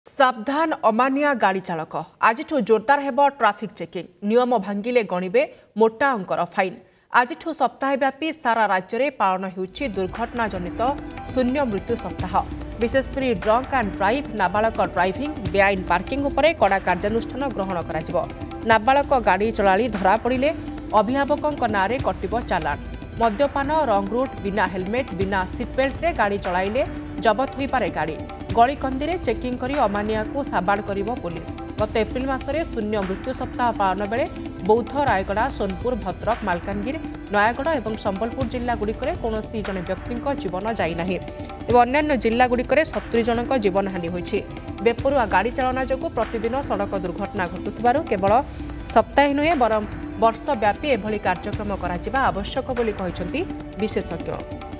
सावधान अमानिया गाड़ी चालक आज जोरदार हेब ट्राफिक चेकिंग नियम भांगिले गणिबे मोटा अंकर फाइन आज सप्ताहव्यापी सारा राज्य में पालन होउछि दुर्घटना जनित शून्य मृत्यु सप्ताह विशेषकर ड्रंक एंड ड्राइव नाबालक ड्राइविंग बेआईन पार्किंग उपरे कड़ा कार्यानुष्ठान ग्रहण करा नाबालक गाड़ी चलाली धरा पड़े अभिभावकों नारे कटिब चालान मद्यपान रंग रूट बिना हेलमेट बिना सीट बेल्ट रे गाड़ी चलाइले जबत हो पारे गाड़ी गलीकंदी में चेकिंग करी अमानिया को साबाड़ करिबो पुलिस गत एप्रिल मासरे शून्य मृत्यु सप्ताह पालन बेले बौद्ध रायगड़ा सोनपुर भद्रक मालकानगिरी नयागढ़ और संबलपुर जिला गुड़िक कौनसी जड़े व्यक्ति जीवन जाईना तेज अन्य जिला गुड़िक 70 जनक जीवन हानि होइछि बेपरुआ गाड़ी चालना जो प्रतिदिन सड़क दुर्घटना घटुथिबारु केवल सप्ताह नुहे बरं वर्षव्यापी एभली कार्यक्रम करा आवश्यक बोली कहिसंती विशेषज्ञ।